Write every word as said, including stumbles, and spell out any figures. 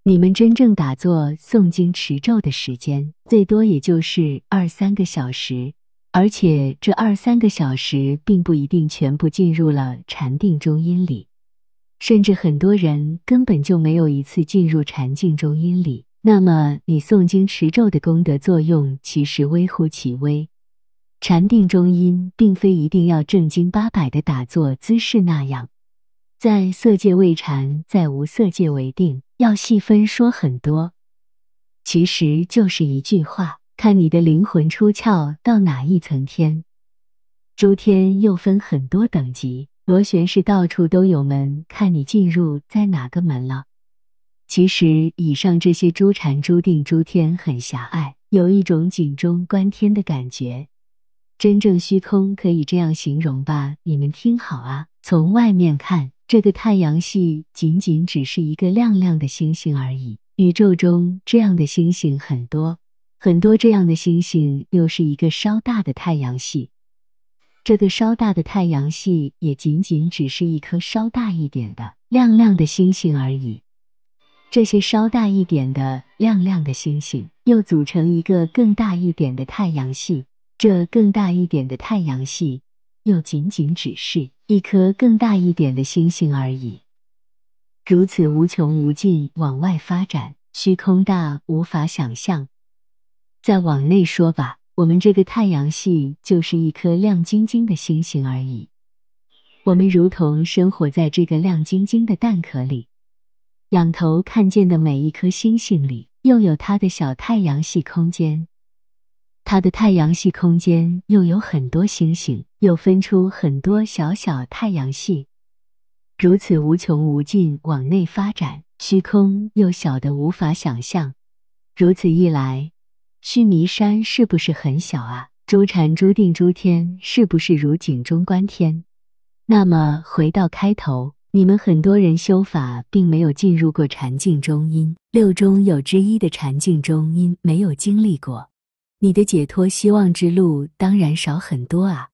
你们真正打坐诵经持咒的时间，最多也就是二三个小时，而且这二三个小时并不一定全部进入了禅定中阴里，甚至很多人根本就没有一次进入禅静中阴里。那么你诵经持咒的功德作用其实微乎其微。禅定中阴并非一定要正经八百的打坐姿势那样，在色界为禅，在无色界为定，要细分说很多。其实就是一句话，看你的灵魂出窍到哪一层天。诸天又分很多等级，螺旋是到处都有门，看你进入在哪个门了。其实以上这些诸禅诸定诸天很狭隘，有一种井中观天的感觉。真正虚空可以这样形容吧，你们听好啊，从外面看，这个太阳系仅仅只是一个亮亮的星星而已。宇宙中这样的星星很多，很多这样的星星又是一个稍大的太阳系。这个稍大的太阳系也仅仅只是一颗稍大一点的亮亮的星星而已。这些稍大一点的亮亮的星星又组成一个更大一点的太阳系，这更大一点的太阳系又仅仅只是一颗更大一点的星星而已。如此无穷无尽往外发展，虚空大无法想象。再往内说吧，我们这个太阳系就是一颗亮晶晶的星星而已。我们如同生活在这个亮晶晶的蛋壳里，仰头看见的每一颗星星里，又有它的小太阳系空间。它的太阳系空间又有很多星星，又分出很多小小太阳系。如此无穷无尽往内发展，虚空又小得无法想象。如此一来，须弥山是不是很小啊？诸禅诸定诸天是不是如井中观天？那么回到开头，你们很多人修法并没有进入过禅静中阴，六中有之一的禅静中阴没有经历过，你的解脱希望之路当然少很多啊。